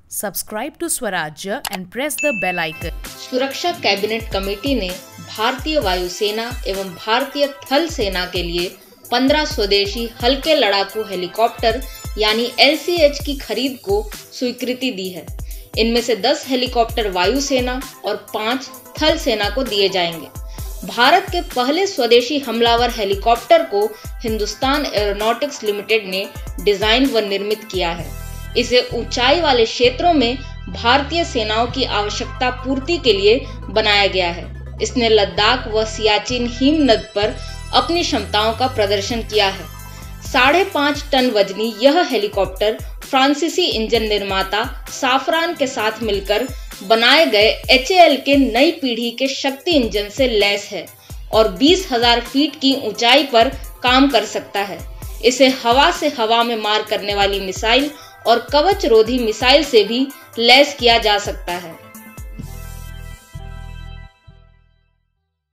Subscribe to Swarajya and press the bell icon. सुरक्षा cabinet committee ने भारतीय वायुसेना एवं भारतीय थल सेना के लिए 15 स्वदेशी हल्के लड़ाकू हेलीकॉप्टर यानी LCH की खरीद को स्वीकृति दी है। इनमें से 10 हेलीकॉप्टर वायुसेना और 5 थल सेना को दिए जाएंगे। भारत के पहले स्वदेशी हमलावर हेलीकॉप्टर को हिंदुस्तान एरोनॉटिक्स लिमिटेड ने डिजाइन व निर्मित किया है। इसे ऊंचाई वाले क्षेत्रों में भारतीय सेनाओं की आवश्यकता पूर्ति के लिए बनाया गया है। इसने लद्दाख व सियाचिन हिमनद पर अपनी क्षमताओं का प्रदर्शन किया है। 5.5 टन वजनी यह हेलीकॉप्टर फ्रांसीसी इंजन निर्माता साफरान के साथ मिलकर बनाए गए HAL के नई पीढ़ी के शक्ति इंजन से लैस है और 20,000 फीट की ऊंचाई पर काम कर सकता है। इसे हवा से हवा में मार करने वाली मिसाइल और कवच रोधी मिसाइल से भी लैस किया जा सकता है।